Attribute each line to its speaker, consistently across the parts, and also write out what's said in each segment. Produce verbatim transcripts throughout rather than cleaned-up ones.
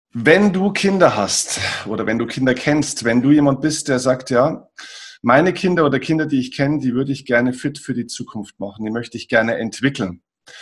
Speaker 1: Wenn du Kinder hast oder wenn du Kinder kennst, wenn du jemand bist, der sagt, ja, meine Kinder oder Kinder, die ich kenne, die würde ich gerne fit für die Zukunft machen, die möchte ich gerne entwickeln,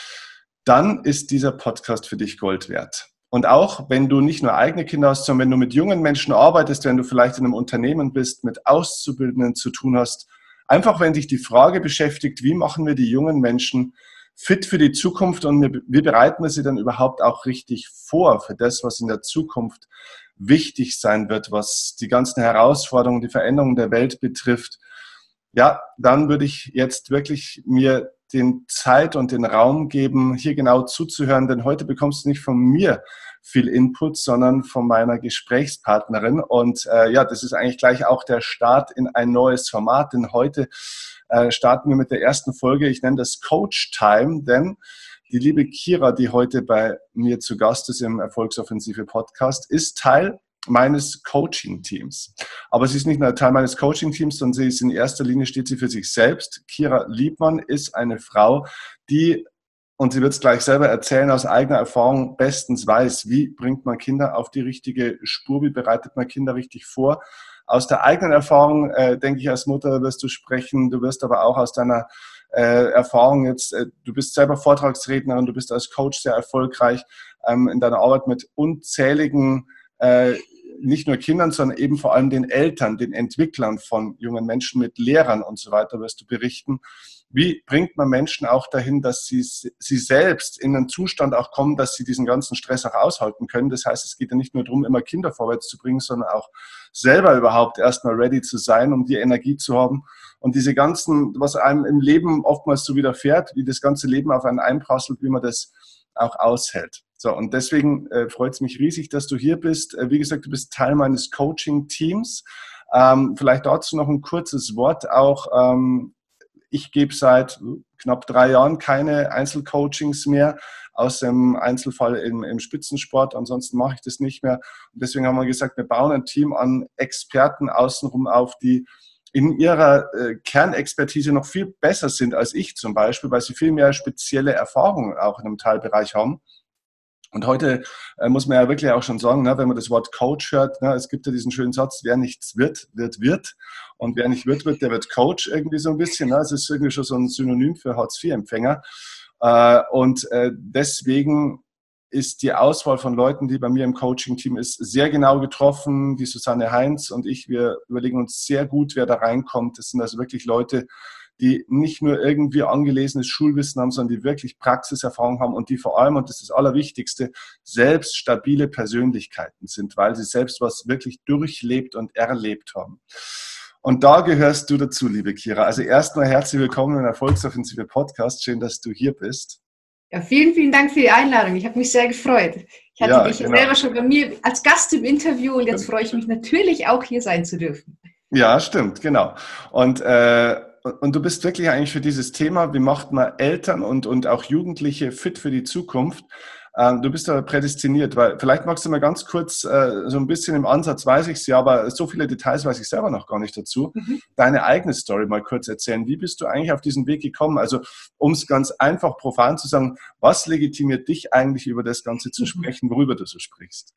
Speaker 1: dann ist dieser Podcast für dich Gold wert. Und auch wenn du nicht nur eigene Kinder hast, sondern wenn du mit jungen Menschen arbeitest, wenn du vielleicht in einem Unternehmen bist, mit Auszubildenden zu tun hast, einfach wenn dich die Frage beschäftigt, wie machen wir die jungen Menschen fit für die Zukunft und wie bereiten wir sie dann überhaupt auch richtig vor für das, was in der Zukunft wichtig sein wird, was die ganzen Herausforderungen, die Veränderungen der Welt betrifft, ja, dann würde ich jetzt wirklich mir den Zeit und den Raum geben, hier genau zuzuhören, denn heute bekommst du nicht von mir viel Input, sondern von meiner Gesprächspartnerin. Und äh, ja, das ist eigentlich gleich auch der Start in ein neues Format, denn heute äh, starten wir mit der ersten Folge. Ich nenne das Coach Time, denn die liebe Kira, die heute bei mir zu Gast ist im Erfolgsoffensive Podcast, ist Teil meines Coaching-Teams. Aber sie ist nicht nur Teil meines Coaching-Teams, sondern sie ist in erster Linie, steht sie für sich selbst. Kira Liebmann ist eine Frau, die, und sie wird es gleich selber erzählen, aus eigener Erfahrung bestens weiß, wie bringt man Kinder auf die richtige Spur, wie bereitet man Kinder richtig vor. Aus der eigenen Erfahrung, äh, denke ich, als Mutter wirst du sprechen, du wirst aber auch aus deiner äh, Erfahrung jetzt, äh, du bist selber Vortragsrednerin, du bist als Coach sehr erfolgreich ähm, in deiner Arbeit mit unzähligen äh, nicht nur Kindern, sondern eben vor allem den Eltern, den Entwicklern von jungen Menschen, mit Lehrern und so weiter wirst du berichten. Wie bringt man Menschen auch dahin, dass sie, sie selbst in einen Zustand auch kommen, dass sie diesen ganzen Stress auch aushalten können? Das heißt, es geht ja nicht nur darum, immer Kinder vorwärts zu bringen, sondern auch selber überhaupt erstmal ready zu sein, um die Energie zu haben. Und diese ganzen, was einem im Leben oftmals so widerfährt, wie das ganze Leben auf einen einprasselt, wie man das auch aushält. So, und deswegen äh, freut es mich riesig, dass du hier bist. Äh, wie gesagt, du bist Teil meines Coaching-Teams. Ähm, vielleicht dazu noch ein kurzes Wort auch. Ähm, ich gebe seit knapp drei Jahren keine Einzelcoachings mehr, aus dem Einzelfall im, im Spitzensport. Ansonsten mache ich das nicht mehr. Und deswegen haben wir gesagt, wir bauen ein Team an Experten außenrum auf, die in ihrer äh, Kernexpertise noch viel besser sind als ich zum Beispiel, weil sie viel mehr spezielle Erfahrungen auch in einem Teilbereich haben. Und heute äh, muss man ja wirklich auch schon sagen, ne, wenn man das Wort Coach hört, ne, es gibt ja diesen schönen Satz, wer nichts wird, wird, wird. Und wer nicht wird, wird, der wird Coach irgendwie so ein bisschen. Ne? Es ist irgendwie schon so ein Synonym für Hartz vier Empfänger. Äh, und äh, deswegen ist die Auswahl von Leuten, die bei mir im Coaching-Team ist, sehr genau getroffen. Die Susanne Heinz und ich, wir überlegen uns sehr gut, wer da reinkommt. Das sind also wirklich Leute, die nicht nur irgendwie angelesenes Schulwissen haben, sondern die wirklich Praxiserfahrung haben und die vor allem, und das ist das Allerwichtigste, selbst stabile Persönlichkeiten sind, weil sie selbst was wirklich durchlebt und erlebt haben. Und da gehörst du dazu, liebe Kira. Also erstmal herzlich willkommen im Erfolgsoffensive Podcast. Schön, dass du hier bist.
Speaker 2: Ja, vielen, vielen Dank für die Einladung. Ich habe mich sehr gefreut. Ich hatte
Speaker 1: Ja,
Speaker 2: dich
Speaker 1: genau.
Speaker 2: selber schon bei mir als Gast im Interview und jetzt freue ich mich natürlich auch, hier sein zu dürfen.
Speaker 1: Ja, stimmt, genau. Und, äh, und du bist wirklich eigentlich für dieses Thema, wie macht man Eltern und, und auch Jugendliche fit für die Zukunft? Ähm, du bist da prädestiniert, weil vielleicht magst du mal ganz kurz, äh, so ein bisschen im Ansatz weiß ich es ja, aber so viele Details weiß ich selber noch gar nicht dazu,
Speaker 2: Mhm.
Speaker 1: deine eigene Story mal kurz erzählen. Wie bist du eigentlich auf diesen Weg gekommen? Also um es ganz einfach profan zu sagen, was legitimiert dich eigentlich über das Ganze zu sprechen, worüber du so sprichst?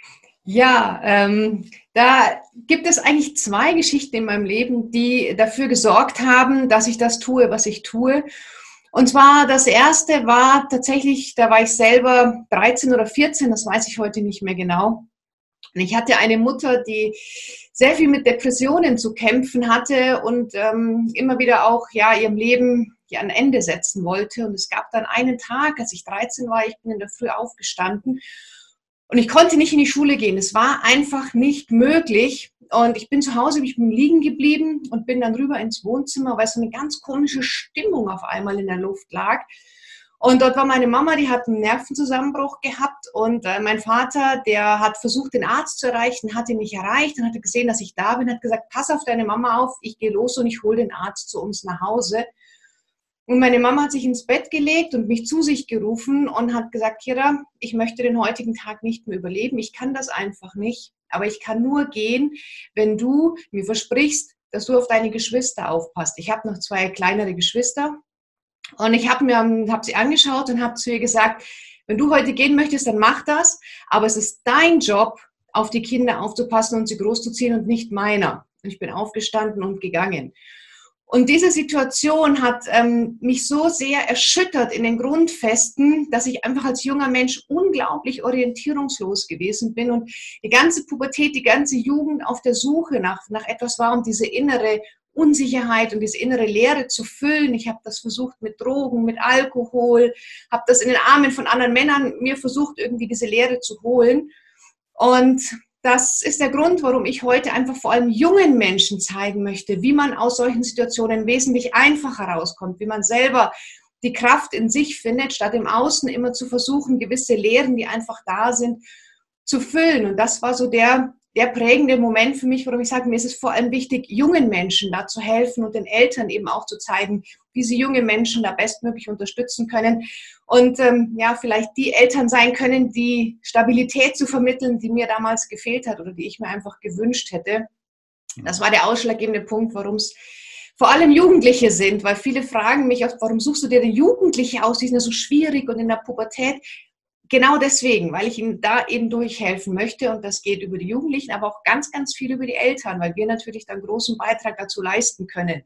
Speaker 2: Ja, ähm, da gibt es eigentlich zwei Geschichten in meinem Leben, die dafür gesorgt haben, dass ich das tue, was ich tue. Und zwar das erste war tatsächlich, da war ich selber dreizehn oder vierzehn, das weiß ich heute nicht mehr genau. Und ich hatte eine Mutter, die sehr viel mit Depressionen zu kämpfen hatte und ähm, immer wieder auch ja ihrem Leben ja, ein Ende setzen wollte. Und es gab dann einen Tag, als ich dreizehn war, ich bin in der Früh aufgestanden und ich konnte nicht in die Schule gehen. Es war einfach nicht möglich. Und ich bin zu Hause, ich bin liegen geblieben und bin dann rüber ins Wohnzimmer, weil so eine ganz komische Stimmung auf einmal in der Luft lag. Und dort war meine Mama, die hat einen Nervenzusammenbruch gehabt und äh, mein Vater, der hat versucht, den Arzt zu erreichen, hat ihn nicht erreicht und hat gesehen, dass ich da bin, hat gesagt, pass auf deine Mama auf, ich gehe los und ich hole den Arzt zu uns nach Hause. Und meine Mama hat sich ins Bett gelegt und mich zu sich gerufen und hat gesagt, Kira, ich möchte den heutigen Tag nicht mehr überleben, ich kann das einfach nicht, aber ich kann nur gehen, wenn du mir versprichst, dass du auf deine Geschwister aufpasst. Ich habe noch zwei kleinere Geschwister. Und ich habe mir hab sie angeschaut und habe zu ihr gesagt, Wenn du heute gehen möchtest, dann mach das, aber es ist dein Job, auf die Kinder aufzupassen und sie großzuziehen und nicht meiner. Und ich bin aufgestanden und gegangen. Und diese Situation hat ähm, mich so sehr erschüttert in den Grundfesten, dass ich einfach als junger Mensch unglaublich orientierungslos gewesen bin und die ganze Pubertät, die ganze Jugend auf der Suche nach, nach etwas war, um diese innere Unsicherheit und diese innere Leere zu füllen. Ich habe das versucht mit Drogen, mit Alkohol, habe das in den Armen von anderen Männern mir versucht, irgendwie diese Leere zu holen. Und das ist der Grund, warum ich heute einfach vor allem jungen Menschen zeigen möchte, wie man aus solchen Situationen wesentlich einfacher rauskommt, wie man selber die Kraft in sich findet, statt im Außen immer zu versuchen, gewisse Lehren, die einfach da sind, zu füllen. Und das war so der, der prägende Moment für mich, warum ich sage, mir ist es vor allem wichtig, jungen Menschen da zu helfen und den Eltern eben auch zu zeigen, wie sie junge Menschen da bestmöglich unterstützen können und ähm, ja, vielleicht die Eltern sein können, die Stabilität zu vermitteln, die mir damals gefehlt hat oder die ich mir einfach gewünscht hätte. Das war der ausschlaggebende Punkt, warum es vor allem Jugendliche sind, weil viele fragen mich oft, warum suchst du dir denn Jugendliche aus, die sind ja so schwierig und in der Pubertät. Genau deswegen, weil ich ihnen da eben durchhelfen möchte und das geht über die Jugendlichen, aber auch ganz, ganz viel über die Eltern, weil wir natürlich dann großen Beitrag dazu leisten können.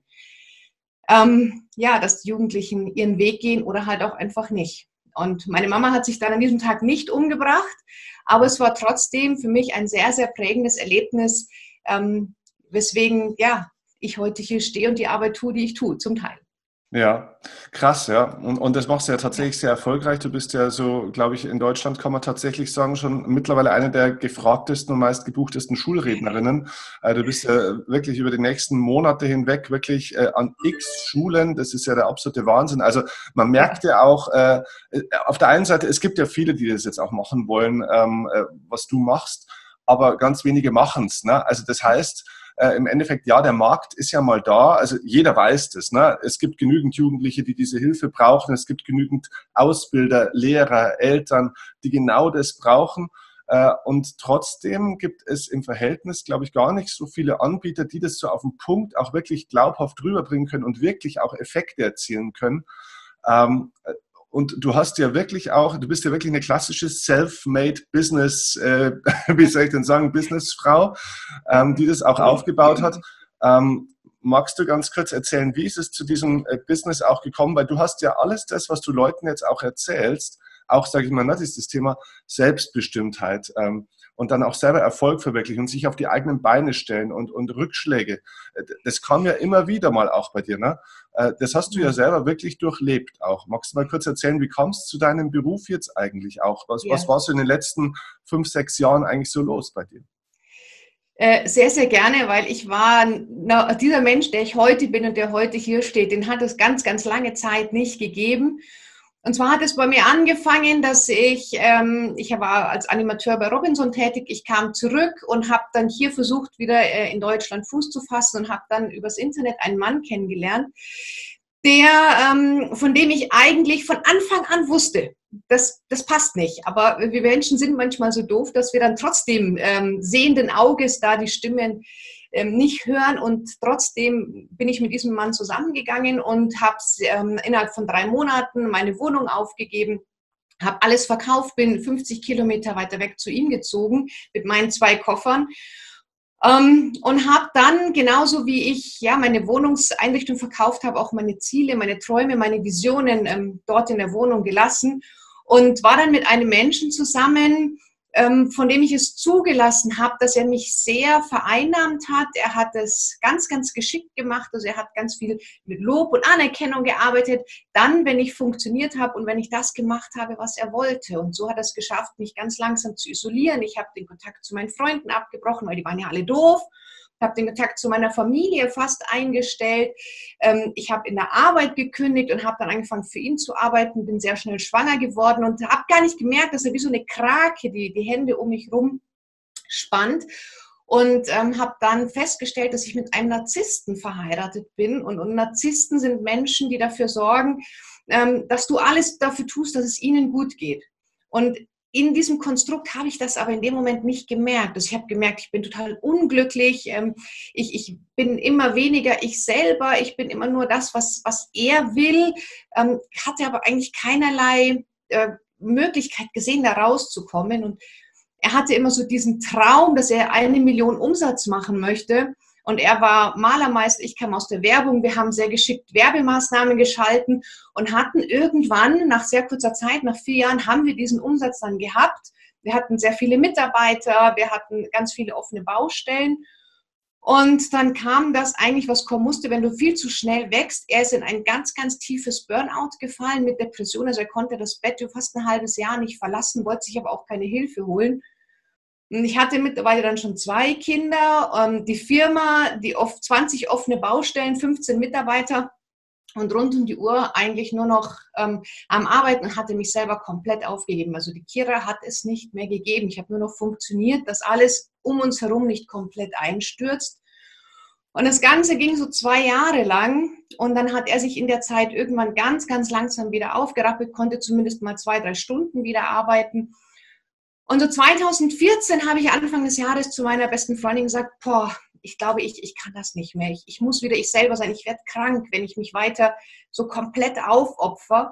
Speaker 2: Ähm, ja, dass die Jugendlichen ihren Weg gehen oder halt auch einfach nicht. Und meine Mama hat sich dann an diesem Tag nicht umgebracht, aber es war trotzdem für mich ein sehr, sehr prägendes Erlebnis, ähm, weswegen ja, ich heute hier stehe und die Arbeit tue, die ich tue, zum Teil.
Speaker 1: Ja, krass, ja. Und, und das machst du ja tatsächlich sehr erfolgreich. Du bist ja so, glaube ich, in Deutschland kann man tatsächlich sagen, schon mittlerweile eine der gefragtesten und meistgebuchtesten Schulrednerinnen. Äh, du bist ja wirklich über die nächsten Monate hinweg wirklich äh, an x Schulen. Das ist ja der absolute Wahnsinn. Also man merkt ja auch, äh, auf der einen Seite, es gibt ja viele, die das jetzt auch machen wollen, ähm, äh, was du machst, aber ganz wenige machen es, ne? Also das heißt, Äh, im Endeffekt, ja, der Markt ist ja mal da, also jeder weiß das, ne? Es gibt genügend Jugendliche, die diese Hilfe brauchen, es gibt genügend Ausbilder, Lehrer, Eltern, die genau das brauchen äh, und trotzdem gibt es im Verhältnis, glaube ich, gar nicht so viele Anbieter, die das so auf den Punkt auch wirklich glaubhaft rüberbringen können und wirklich auch Effekte erzielen können. Ähm, Und du hast ja wirklich auch, du bist ja wirklich eine klassische Self-Made Business, äh, wie soll ich denn sagen, Businessfrau, ähm, die das auch aufgebaut hat. Ähm, magst du ganz kurz erzählen, wie ist es zu diesem äh, Business auch gekommen? Weil du hast ja alles das, was du Leuten jetzt auch erzählst, auch, sage ich mal, das ist das Thema Selbstbestimmtheit ähm, und dann auch selber Erfolg verwirklichen und sich auf die eigenen Beine stellen und, und Rückschläge. Das kam ja immer wieder mal auch bei dir, ne? Das hast du ja selber wirklich durchlebt auch. Magst du mal kurz erzählen, wie kommst du zu deinem Beruf jetzt eigentlich auch? Was, ja. was war so in den letzten fünf, sechs Jahren eigentlich so los bei dir?
Speaker 2: Sehr, sehr gerne, weil ich war, na, dieser Mensch, der ich heute bin und der heute hier steht, den hat es ganz, ganz lange Zeit nicht gegeben. Und zwar hat es bei mir angefangen, dass ich, ähm, ich war als Animateur bei Robinson tätig, ich kam zurück und habe dann hier versucht, wieder äh, in Deutschland Fuß zu fassen und habe dann übers Internet einen Mann kennengelernt, der, ähm, von dem ich eigentlich von Anfang an wusste, das, das passt nicht. Aber wir Menschen sind manchmal so doof, dass wir dann trotzdem ähm, sehenden Auges da die Stimmen ähm, nicht hören. Und trotzdem bin ich mit diesem Mann zusammengegangen und habe ähm, innerhalb von drei Monaten meine Wohnung aufgegeben, habe alles verkauft, bin fünfzig Kilometer weiter weg zu ihm gezogen mit meinen zwei Koffern. Um, und habe dann, genauso wie ich ja meine Wohnungseinrichtung verkauft habe, auch meine Ziele, meine Träume, meine Visionen ähm, dort in der Wohnung gelassen und war dann mit einem Menschen zusammen, ähm, von dem ich es zugelassen habe, dass er mich sehr vereinnahmt hat. Er hat es ganz, ganz geschickt gemacht. Also er hat ganz viel mit Lob und Anerkennung gearbeitet. Dann, wenn ich funktioniert habe und wenn ich das gemacht habe, was er wollte. Und so hat er es geschafft, mich ganz langsam zu isolieren. Ich habe den Kontakt zu meinen Freunden abgebrochen, weil die waren ja alle doof. Ich habe den Kontakt zu meiner Familie fast eingestellt. Ich habe in der Arbeit gekündigt und habe dann angefangen, für ihn zu arbeiten, bin sehr schnell schwanger geworden und habe gar nicht gemerkt, dass er wie so eine Krake die, die Hände um mich rum spannt. Und ähm, habe dann festgestellt, dass ich mit einem Narzissten verheiratet bin. Und, und Narzissten sind Menschen, die dafür sorgen, ähm, dass du alles dafür tust, dass es ihnen gut geht. Und in diesem Konstrukt habe ich das aber in dem Moment nicht gemerkt. Also ich habe gemerkt, ich bin total unglücklich, ich, ich bin immer weniger ich selber, ich bin immer nur das, was, was er will, hatte aber eigentlich keinerlei Möglichkeit gesehen, da rauszukommen. Und er hatte immer so diesen Traum, dass er eine Million Umsatz machen möchte. Und er war Malermeister, ich kam aus der Werbung. Wir haben sehr geschickt Werbemaßnahmen geschalten und hatten irgendwann, nach sehr kurzer Zeit, nach vier Jahren, haben wir diesen Umsatz dann gehabt. Wir hatten sehr viele Mitarbeiter, wir hatten ganz viele offene Baustellen. Und dann kam das eigentlich, was kommen musste, wenn du viel zu schnell wächst. Er ist in ein ganz, ganz tiefes Burnout gefallen mit Depression. Also er konnte das Bett für fast ein halbes Jahr nicht verlassen, wollte sich aber auch keine Hilfe holen. Und ich hatte mittlerweile dann schon zwei Kinder, die Firma, die oft zwanzig offene Baustellen, fünfzehn Mitarbeiter und rund um die Uhr eigentlich nur noch ähm, am Arbeiten und hatte mich selber komplett aufgegeben. Also die Kira hat es nicht mehr gegeben. Ich habe nur noch funktioniert, dass alles um uns herum nicht komplett einstürzt. Und das Ganze ging so zwei Jahre lang und dann hat er sich in der Zeit irgendwann ganz, ganz langsam wieder aufgerappelt, konnte zumindest mal zwei, drei Stunden wieder arbeiten. Und so zweitausendvierzehn habe ich Anfang des Jahres zu meiner besten Freundin gesagt, boah, ich glaube, ich, ich kann das nicht mehr. Ich, ich muss wieder ich selber sein. Ich werde krank, wenn ich mich weiter so komplett aufopfer.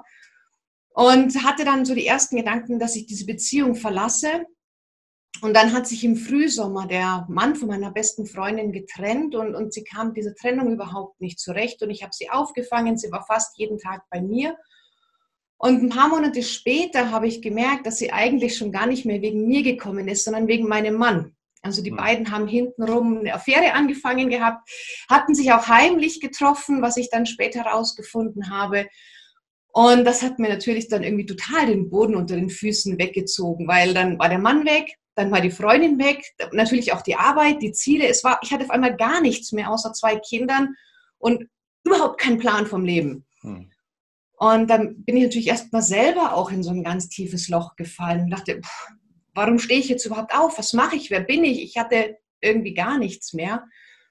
Speaker 2: Und hatte dann so die ersten Gedanken, dass ich diese Beziehung verlasse. Und dann hat sich im Frühsommer der Mann von meiner besten Freundin getrennt und, und sie kam mit dieser Trennung überhaupt nicht zurecht. Und ich habe sie aufgefangen. Sie war fast jeden Tag bei mir. Und ein paar Monate später habe ich gemerkt, dass sie eigentlich schon gar nicht mehr wegen mir gekommen ist, sondern wegen meinem Mann. Also die beiden haben hintenrum eine Affäre angefangen gehabt, hatten sich auch heimlich getroffen, was ich dann später herausgefunden habe. Und das hat mir natürlich dann irgendwie total den Boden unter den Füßen weggezogen, weil dann war der Mann weg, dann war die Freundin weg, natürlich auch die Arbeit, die Ziele. Es war, ich hatte auf einmal gar nichts mehr außer zwei Kindern und überhaupt keinen Plan vom Leben. Hm. Und dann bin ich natürlich erst mal selber auch in so ein ganz tiefes Loch gefallen und dachte, pff, warum stehe ich jetzt überhaupt auf? Was mache ich? Wer bin ich? Ich hatte irgendwie gar nichts mehr.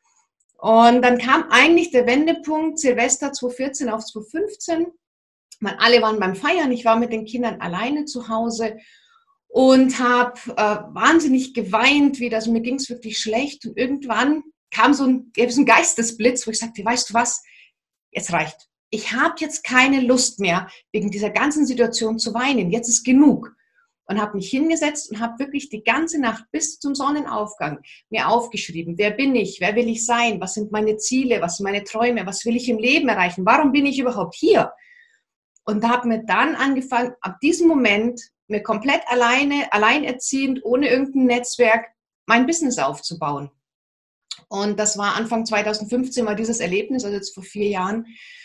Speaker 2: Und dann kam eigentlich der Wendepunkt Silvester zweitausendvierzehn auf zweitausendfünfzehn. Man, alle waren beim Feiern. Ich war mit den Kindern alleine zu Hause und habe äh, wahnsinnig geweint, wie das, mir ging es wirklich schlecht. Und irgendwann kam so ein, so ein Geistesblitz, wo ich sagte, weißt du was, jetzt reicht. Ich habe jetzt keine Lust mehr, wegen dieser ganzen Situation zu weinen. Jetzt ist genug. Und habe mich hingesetzt und habe wirklich die ganze Nacht bis zum Sonnenaufgang mir aufgeschrieben, wer bin ich, wer will ich sein, was sind meine Ziele, was sind meine Träume, was will ich im Leben erreichen, warum bin ich überhaupt hier? Und da habe mir dann angefangen, ab diesem Moment mir komplett alleine, alleinerziehend, ohne irgendein Netzwerk, mein Business aufzubauen. Und das war Anfang zweitausendfünfzehn mal dieses Erlebnis, also jetzt vor vier Jahren.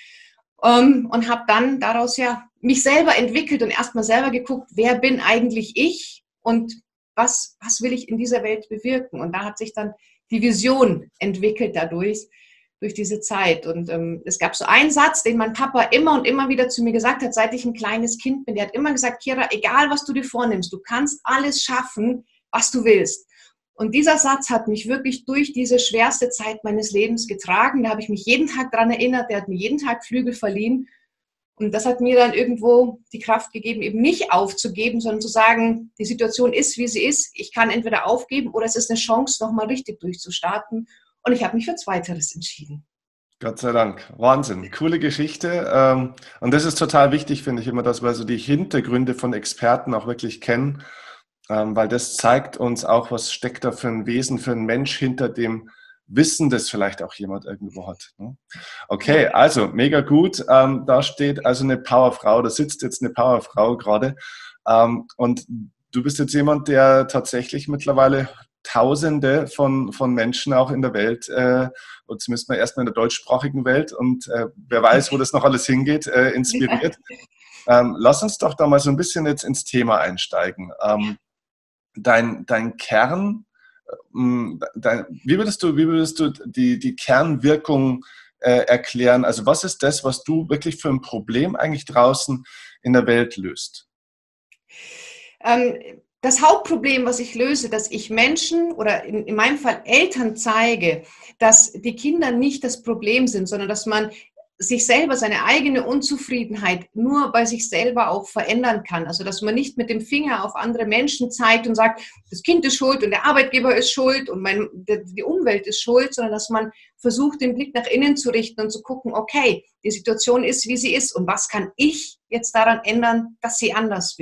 Speaker 2: Um, und habe dann daraus ja mich selber entwickelt und erstmal selber geguckt, wer bin eigentlich ich und was, was will ich in dieser Welt bewirken. Und da hat sich dann die Vision entwickelt dadurch, durch diese Zeit. Und ähm, es gab so einen Satz, den mein Papa immer und immer wieder zu mir gesagt hat, seit ich ein kleines Kind bin. Der hat immer gesagt, Kira, egal was du dir vornimmst, du kannst alles schaffen, was du willst. Und dieser Satz hat mich wirklich durch diese schwerste Zeit meines Lebens getragen. Da habe ich mich jeden Tag daran erinnert, der hat mir jeden Tag Flügel verliehen. Und das hat mir dann irgendwo die Kraft gegeben, eben nicht aufzugeben, sondern zu sagen, die Situation ist, wie sie ist. Ich kann entweder aufgeben oder es ist eine Chance, nochmal richtig durchzustarten. Und ich habe mich für Zweiteres entschieden.
Speaker 1: Gott sei Dank. Wahnsinn. Coole Geschichte. Und das ist total wichtig, finde ich immer, dass wir so die Hintergründe von Experten auch wirklich kennen. Weil das zeigt uns auch, was steckt da für ein Wesen, für ein Mensch hinter dem Wissen, das vielleicht auch jemand irgendwo hat. Okay, also mega gut. Da steht also eine Powerfrau, da sitzt jetzt eine Powerfrau gerade. Und du bist jetzt jemand, der tatsächlich mittlerweile Tausende von, von Menschen auch in der Welt, äh, oder zumindest mal erstmal in der deutschsprachigen Welt und äh, wer weiß, wo das noch alles hingeht, äh, inspiriert. Ähm, lass uns doch da mal so ein bisschen jetzt ins Thema einsteigen. Ähm, Dein, dein Kern, dein, wie würdest du, wie würdest du die, die Kernwirkung äh, erklären? Also was ist das, was du wirklich für ein Problem eigentlich draußen in der Welt löst?
Speaker 2: Ähm, das Hauptproblem, was ich löse, dass ich Menschen oder in, in meinem Fall Eltern zeige, dass die Kinder nicht das Problem sind, sondern dass man sich selber, seine eigene Unzufriedenheit nur bei sich selber auch verändern kann. Also, dass man nicht mit dem Finger auf andere Menschen zeigt und sagt, das Kind ist schuld und der Arbeitgeber ist schuld und mein, die Umwelt ist schuld, sondern dass man versucht, den Blick nach innen zu richten und zu gucken, okay, die Situation ist, wie sie ist und was kann ich jetzt daran ändern, dass sie anders wird.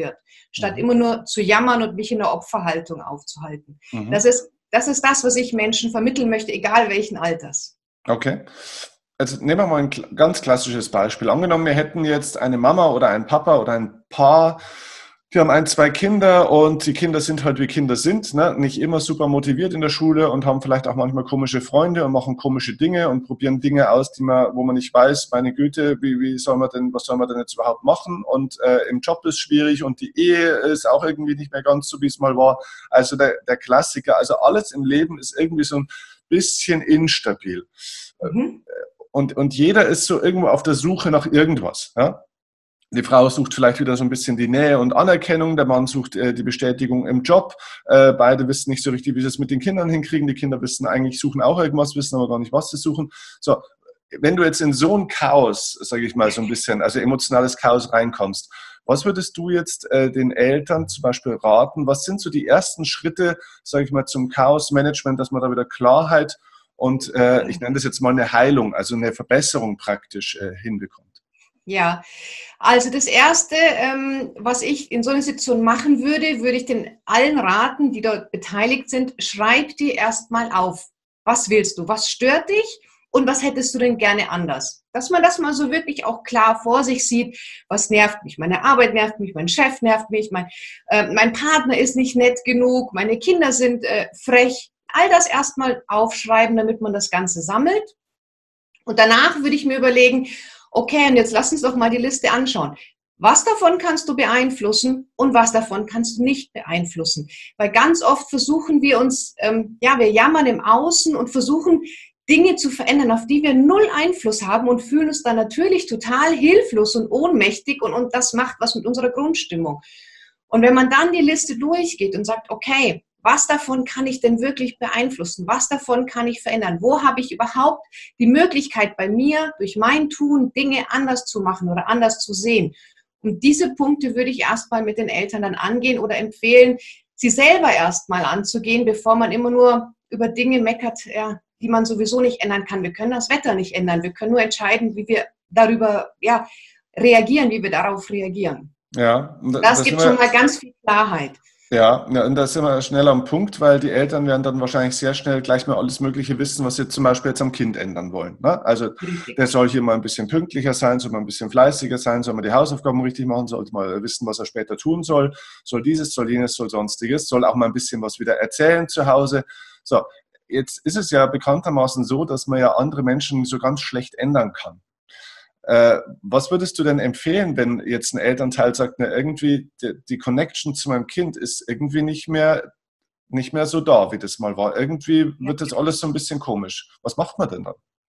Speaker 2: statt
Speaker 1: Mhm.
Speaker 2: immer nur zu jammern und mich in der Opferhaltung aufzuhalten.
Speaker 1: Mhm.
Speaker 2: Das ist, das ist das, was ich Menschen vermitteln möchte, egal welchen Alters.
Speaker 1: Okay. Also nehmen wir mal ein kl- ganz klassisches Beispiel. Angenommen, wir hätten jetzt eine Mama oder einen Papa oder ein Paar, die haben ein, zwei Kinder und die Kinder sind halt wie Kinder sind, ne? Nicht immer super motiviert in der Schule und haben vielleicht auch manchmal komische Freunde und machen komische Dinge und probieren Dinge aus, die man, wo man nicht weiß, meine Güte, wie, wie soll man denn, was soll man denn jetzt überhaupt machen? Und äh, im Job ist schwierig und die Ehe ist auch irgendwie nicht mehr ganz so, wie es mal war. Also der, der Klassiker, also alles im Leben ist irgendwie so ein bisschen instabil.
Speaker 2: Mhm.
Speaker 1: Und, und jeder ist so irgendwo auf der Suche nach irgendwas. Ja? Die Frau sucht vielleicht wieder so ein bisschen die Nähe und Anerkennung, der Mann sucht äh, die Bestätigung im Job. Äh, beide wissen nicht so richtig, wie sie es mit den Kindern hinkriegen. Die Kinder wissen eigentlich, suchen auch irgendwas, wissen aber gar nicht, was sie suchen. So, wenn du jetzt in so ein Chaos, sage ich mal so ein bisschen, also emotionales Chaos reinkommst, was würdest du jetzt äh, den Eltern zum Beispiel raten? Was sind so die ersten Schritte, sage ich mal, zum Chaos-Management, dass man da wieder Klarheit und äh, ich nenne das jetzt mal eine Heilung, also eine Verbesserung praktisch äh, hinbekommt?
Speaker 2: Ja, also das Erste, ähm, was ich in so einer Situation machen würde, würde ich den allen raten, die dort beteiligt sind, schreib dir erstmal auf, was willst du, was stört dich und was hättest du denn gerne anders? Dass man das mal so wirklich auch klar vor sich sieht, was nervt mich, meine Arbeit nervt mich, mein Chef nervt mich, mein, äh, mein Partner ist nicht nett genug, meine Kinder sind äh, frech. All das erstmal aufschreiben, damit man das Ganze sammelt. Und danach würde ich mir überlegen, okay, und jetzt lass uns doch mal die Liste anschauen. Was davon kannst du beeinflussen und was davon kannst du nicht beeinflussen? Weil ganz oft versuchen wir uns, ähm, ja, wir jammern im Außen und versuchen Dinge zu verändern, auf die wir null Einfluss haben und fühlen uns dann natürlich total hilflos und ohnmächtig und, und das macht was mit unserer Grundstimmung. Und wenn man dann die Liste durchgeht und sagt, okay, was davon kann ich denn wirklich beeinflussen? Was davon kann ich verändern? Wo habe ich überhaupt die Möglichkeit bei mir, durch mein Tun Dinge anders zu machen oder anders zu sehen? Und diese Punkte würde ich erstmal mit den Eltern dann angehen oder empfehlen, sie selber erstmal anzugehen, bevor man immer nur über Dinge meckert, ja, die man sowieso nicht ändern kann. Wir können das Wetter nicht ändern. Wir können nur entscheiden, wie wir darüber ja, reagieren, wie wir darauf reagieren.
Speaker 1: Ja, und da,
Speaker 2: Das
Speaker 1: das
Speaker 2: gibt schon
Speaker 1: immer,
Speaker 2: mal ganz viel Klarheit.
Speaker 1: ja, ja, und da sind wir schnell am Punkt, weil die Eltern werden dann wahrscheinlich sehr schnell gleich mal alles Mögliche wissen, was sie zum Beispiel jetzt am Kind ändern wollen. Ne? Also
Speaker 2: Richtig.
Speaker 1: der soll hier mal ein bisschen pünktlicher sein, soll mal ein bisschen fleißiger sein, soll mal die Hausaufgaben richtig machen, soll mal wissen, was er später tun soll, soll dieses, soll jenes, soll sonstiges, soll auch mal ein bisschen was wieder erzählen zu Hause. So, jetzt ist es ja bekanntermaßen so, dass man ja andere Menschen so ganz schlecht ändern kann. Äh, was würdest du denn empfehlen, wenn jetzt ein Elternteil sagt, na, irgendwie die, die Connection zu meinem Kind ist irgendwie nicht mehr, nicht mehr so da, wie das mal war. Irgendwie wird das alles so ein bisschen komisch. Was macht man denn dann?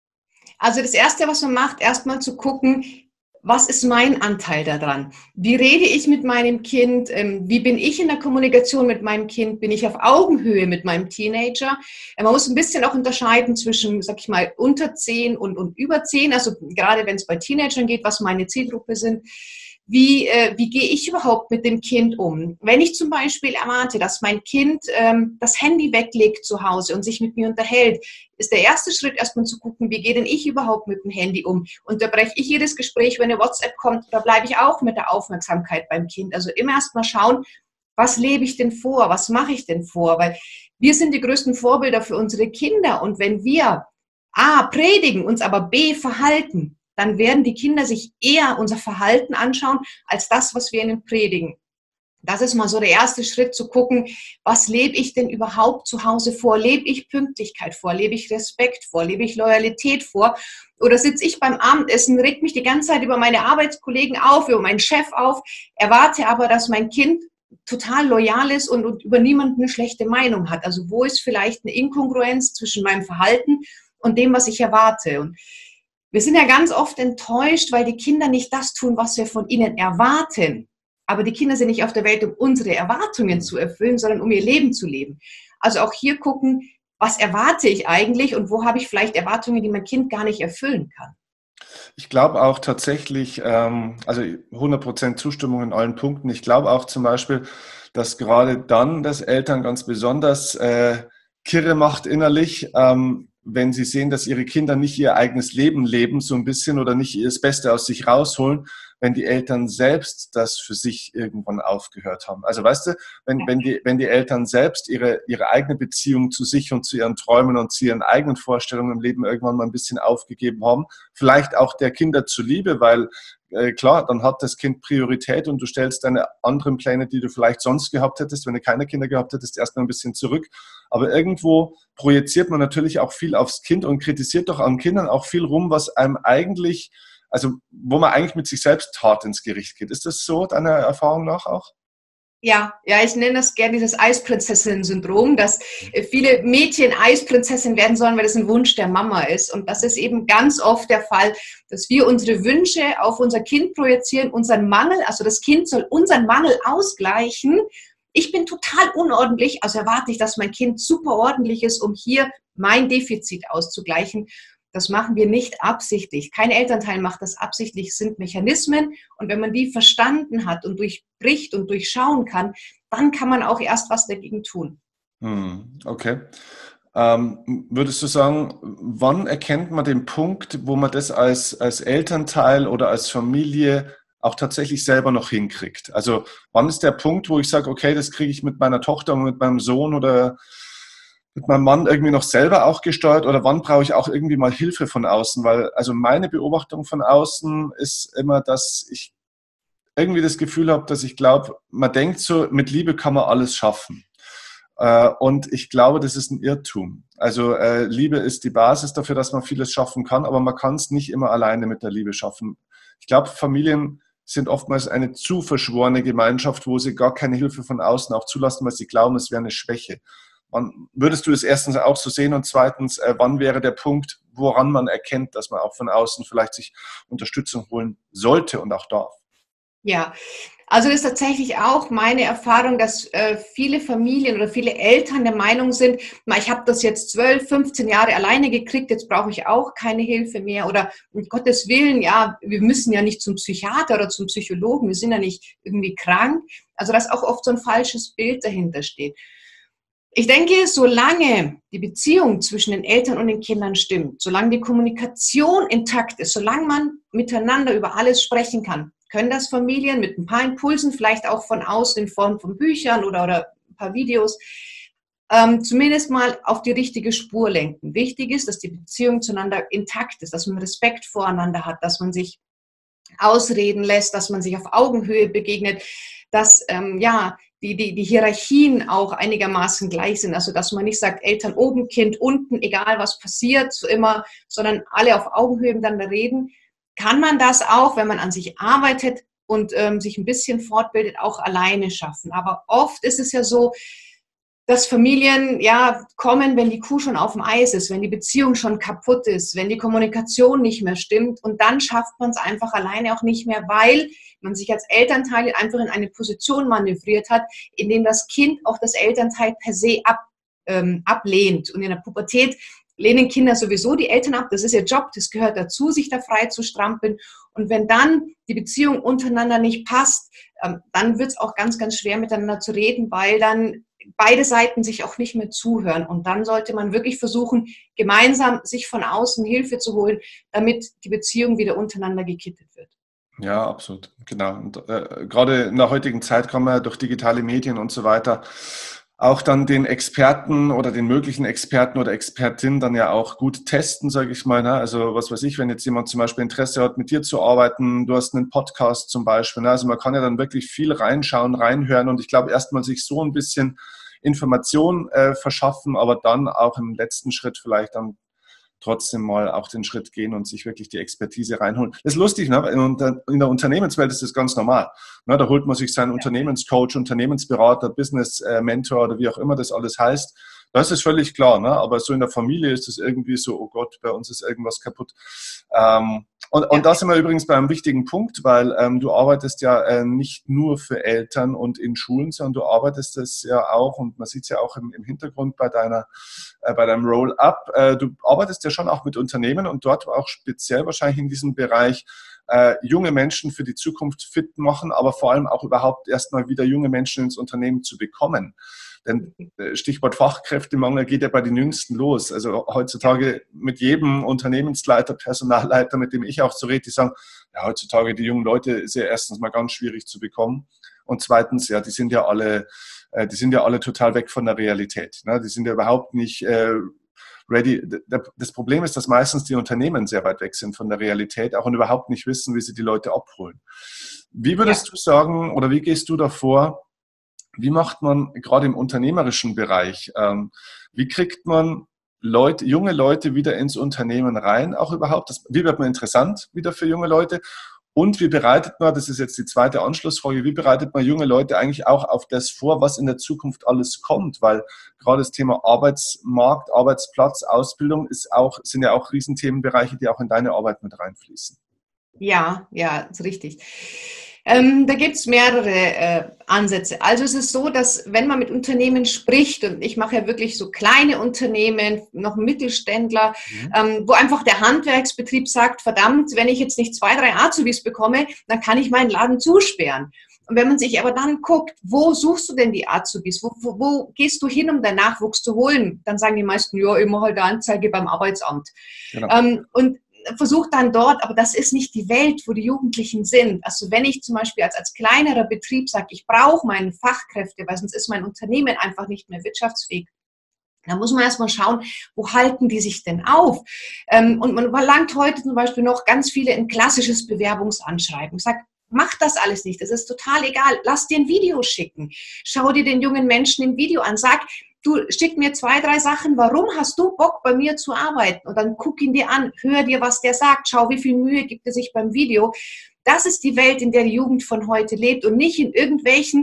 Speaker 2: Also das Erste, was man macht, erstmal zu gucken, was ist mein Anteil daran? Wie rede ich mit meinem Kind? Wie bin ich in der Kommunikation mit meinem Kind? Bin ich auf Augenhöhe mit meinem Teenager? Man muss ein bisschen auch unterscheiden zwischen, sag ich mal, unter zehn und, und über zehn. Also gerade wenn es bei Teenagern geht, was meine Zielgruppe sind. Wie, äh, wie gehe ich überhaupt mit dem Kind um? Wenn ich zum Beispiel erwarte, dass mein Kind ähm, das Handy weglegt zu Hause und sich mit mir unterhält, ist der erste Schritt erstmal zu gucken, wie gehe denn ich überhaupt mit dem Handy um? Unterbreche ich jedes Gespräch, wenn eine WhatsApp kommt, oder bleibe ich auch mit der Aufmerksamkeit beim Kind? Also immer erstmal schauen, was lebe ich denn vor? Was mache ich denn vor? Weil wir sind die größten Vorbilder für unsere Kinder. Und wenn wir A, predigen, uns aber B, verhalten, dann werden die Kinder sich eher unser Verhalten anschauen, als das, was wir ihnen predigen. Das ist mal so der erste Schritt, zu gucken, was lebe ich denn überhaupt zu Hause vor? Lebe ich Pünktlichkeit vor? Lebe ich Respekt vor? Lebe ich Loyalität vor? Oder sitze ich beim Abendessen, reg mich die ganze Zeit über meine Arbeitskollegen auf, über meinen Chef auf, erwarte aber, dass mein Kind total loyal ist und, und über niemanden eine schlechte Meinung hat. Also wo ist vielleicht eine Inkongruenz zwischen meinem Verhalten und dem, was ich erwarte? Und wir sind ja ganz oft enttäuscht, weil die Kinder nicht das tun, was wir von ihnen erwarten. Aber die Kinder sind nicht auf der Welt, um unsere Erwartungen zu erfüllen, sondern um ihr Leben zu leben. Also auch hier gucken, was erwarte ich eigentlich und wo habe ich vielleicht Erwartungen, die mein Kind gar nicht erfüllen kann.
Speaker 1: Ich glaube auch tatsächlich, ähm, also hundert Prozent Zustimmung in allen Punkten. Ich glaube auch zum Beispiel, dass gerade dann das Eltern ganz besonders äh, kirre macht innerlich, ähm, wenn sie sehen, dass ihre Kinder nicht ihr eigenes Leben leben, so ein bisschen, oder nicht das Beste aus sich rausholen, wenn die Eltern selbst das für sich irgendwann aufgehört haben. Also weißt du, wenn, wenn, die, wenn die Eltern selbst ihre, ihre eigene Beziehung zu sich und zu ihren Träumen und zu ihren eigenen Vorstellungen im Leben irgendwann mal ein bisschen aufgegeben haben, vielleicht auch der Kinder zuliebe, weil äh, klar, dann hat das Kind Priorität und du stellst deine anderen Pläne, die du vielleicht sonst gehabt hättest, wenn du keine Kinder gehabt hättest, erstmal ein bisschen zurück. Aber irgendwo projiziert man natürlich auch viel aufs Kind und kritisiert doch an Kindern auch viel rum, was einem eigentlich, also wo man eigentlich mit sich selbst hart ins Gericht geht. Ist das so deiner Erfahrung nach auch?
Speaker 2: Ja, ja, ich nenne das gerne dieses Eisprinzessin-Syndrom, dass viele Mädchen Eisprinzessin werden sollen, weil das ein Wunsch der Mama ist. Und das ist eben ganz oft der Fall, dass wir unsere Wünsche auf unser Kind projizieren, unseren Mangel, also das Kind soll unseren Mangel ausgleichen. Ich bin total unordentlich, also erwarte ich, dass mein Kind super ordentlich ist, um hier mein Defizit auszugleichen. Das machen wir nicht absichtlich. Kein Elternteil macht das absichtlich. Es sind Mechanismen. Und wenn man die verstanden hat und durchbricht und durchschauen kann, dann kann man auch erst was dagegen tun.
Speaker 1: Hm, okay. Ähm, würdest du sagen, wann erkennt man den Punkt, wo man das als, als Elternteil oder als Familie auch tatsächlich selber noch hinkriegt? Also wann ist der Punkt, wo ich sage, okay, das kriege ich mit meiner Tochter und mit meinem Sohn oder mit meinem Mann irgendwie noch selber auch gesteuert, oder wann brauche ich auch irgendwie mal Hilfe von außen? Weil also meine Beobachtung von außen ist immer, dass ich irgendwie das Gefühl habe, dass ich glaube, man denkt so, mit Liebe kann man alles schaffen. Äh, und ich glaube, das ist ein Irrtum. Also äh, Liebe ist die Basis dafür, dass man vieles schaffen kann, aber man kann es nicht immer alleine mit der Liebe schaffen. Ich glaube, Familien sind oftmals eine zu verschworene Gemeinschaft, wo sie gar keine Hilfe von außen auch zulassen, weil sie glauben, es wäre eine Schwäche. Wann würdest du es erstens auch so sehen und zweitens, äh, wann wäre der Punkt, woran man erkennt, dass man auch von außen vielleicht sich Unterstützung holen sollte und auch darf?
Speaker 2: Ja, also das ist tatsächlich auch meine Erfahrung, dass äh, viele Familien oder viele Eltern der Meinung sind, na, ich habe das jetzt zwölf, fünfzehn Jahre alleine gekriegt, jetzt brauche ich auch keine Hilfe mehr, oder um Gottes Willen, ja, wir müssen ja nicht zum Psychiater oder zum Psychologen, wir sind ja nicht irgendwie krank. Also dass auch oft so ein falsches Bild dahinter steht. Ich denke, solange die Beziehung zwischen den Eltern und den Kindern stimmt, solange die Kommunikation intakt ist, solange man miteinander über alles sprechen kann, können das Familien mit ein paar Impulsen, vielleicht auch von außen in Form von Büchern oder, oder ein paar Videos, ähm, zumindest mal auf die richtige Spur lenken. Wichtig ist, dass die Beziehung zueinander intakt ist, dass man Respekt voreinander hat, dass man sich ausreden lässt, dass man sich auf Augenhöhe begegnet, dass ähm, ja die, die, die Hierarchien auch einigermaßen gleich sind. Also dass man nicht sagt, Eltern oben, Kind unten, egal was passiert, so immer, sondern alle auf Augenhöhe miteinander reden. Kann man das auch, wenn man an sich arbeitet und ähm, sich ein bisschen fortbildet, auch alleine schaffen. Aber oft ist es ja so, dass Familien ja kommen, wenn die Kuh schon auf dem Eis ist, wenn die Beziehung schon kaputt ist, wenn die Kommunikation nicht mehr stimmt, und dann schafft man es einfach alleine auch nicht mehr, weil man sich als Elternteil einfach in eine Position manövriert hat, in dem das Kind auch das Elternteil per se ab, ähm, ablehnt. Und in der Pubertät lehnen Kinder sowieso die Eltern ab. Das ist ihr Job, das gehört dazu, sich da frei zu strampeln. Und wenn dann die Beziehung untereinander nicht passt, ähm, dann wird es auch ganz, ganz schwer miteinander zu reden, weil dann beide Seiten sich auch nicht mehr zuhören. Und dann sollte man wirklich versuchen, gemeinsam sich von außen Hilfe zu holen, damit die Beziehung wieder untereinander gekittet wird.
Speaker 1: Ja, absolut, genau. Und äh, gerade in der heutigen Zeit kann man durch digitale Medien und so weiter auch dann den Experten oder den möglichen Experten oder Expertin dann ja auch gut testen, sage ich mal. Ne? Also was weiß ich, wenn jetzt jemand zum Beispiel Interesse hat, mit dir zu arbeiten, du hast einen Podcast zum Beispiel. Ne? Also man kann ja dann wirklich viel reinschauen, reinhören, und ich glaube erstmal sich so ein bisschen Information äh, verschaffen, aber dann auch im letzten Schritt vielleicht dann trotzdem mal auch den Schritt gehen und sich wirklich die Expertise reinholen. Das ist lustig, ne? in, in der Unternehmenswelt ist das ganz normal. Ne? Da holt man sich seinen Unternehmenscoach, Unternehmensberater, Business-Mentor oder wie auch immer das alles heißt. Das ist völlig klar, ne? Aber so in der Familie ist es irgendwie so, oh Gott, bei uns ist irgendwas kaputt. Ähm, und, und da sind wir übrigens bei einem wichtigen Punkt, weil ähm, du arbeitest ja äh, nicht nur für Eltern und in Schulen, sondern du arbeitest es ja auch, und man sieht es ja auch im, im Hintergrund bei deiner, äh, bei deinem Roll-Up. Äh, du arbeitest ja schon auch mit Unternehmen und dort auch speziell wahrscheinlich in diesem Bereich äh, junge Menschen für die Zukunft fit machen, aber vor allem auch überhaupt erstmal wieder junge Menschen ins Unternehmen zu bekommen. Denn Stichwort Fachkräftemangel geht ja bei den Jüngsten los. Also heutzutage mit jedem Unternehmensleiter, Personalleiter, mit dem ich auch so rede, die sagen, ja, heutzutage die jungen Leute ist ja erstens mal ganz schwierig zu bekommen. Und zweitens, ja, die sind ja alle, die sind ja alle total weg von der Realität. Ne? Die sind ja überhaupt nicht äh, ready. Das Problem ist, dass meistens die Unternehmen sehr weit weg sind von der Realität, auch und überhaupt nicht wissen, wie sie die Leute abholen. Wie würdest ja. du sagen, oder wie gehst du davor? Wie macht man gerade im unternehmerischen Bereich, ähm, wie kriegt man Leute, junge Leute wieder ins Unternehmen rein, auch überhaupt? Das, wie wird man interessant wieder für junge Leute? Und wie bereitet man, das ist jetzt die zweite Anschlussfrage, wie bereitet man junge Leute eigentlich auch auf das vor, was in der Zukunft alles kommt? Weil gerade das Thema Arbeitsmarkt, Arbeitsplatz, Ausbildung ist auch, sind ja auch Riesenthemenbereiche, die auch in deine Arbeit mit reinfließen.
Speaker 2: Ja, ja, ist richtig. Ähm, da gibt es mehrere äh, Ansätze. Also es ist so, dass wenn man mit Unternehmen spricht, und ich mache ja wirklich so kleine Unternehmen, noch Mittelständler, mhm. ähm, wo einfach der Handwerksbetrieb sagt, verdammt, wenn ich jetzt nicht zwei, drei Azubis bekomme, dann kann ich meinen Laden zusperren. Und wenn man sich aber dann guckt, wo suchst du denn die Azubis? Wo, wo, wo gehst du hin, um deinen Nachwuchs zu holen? Dann sagen die meisten, ja, immer halt eine Anzeige beim Arbeitsamt. Genau. Ähm, und versucht dann dort, aber das ist nicht die Welt, wo die Jugendlichen sind. Also wenn ich zum Beispiel als, als kleinerer Betrieb sage, ich brauche meine Fachkräfte, weil sonst ist mein Unternehmen einfach nicht mehr wirtschaftsfähig, da muss man erstmal schauen, wo halten die sich denn auf? Und man verlangt heute zum Beispiel noch ganz viele ein klassisches Bewerbungsanschreiben. Ich sage, mach das alles nicht, das ist total egal. Lass dir ein Video schicken. Schau dir den jungen Menschen im Video an. Sag, du schick mir zwei, drei Sachen, warum hast du Bock, bei mir zu arbeiten? Und dann guck ihn dir an, hör dir, was der sagt, schau, wie viel Mühe gibt er sich beim Video. Das ist die Welt, in der die Jugend von heute lebt und nicht in irgendwelchen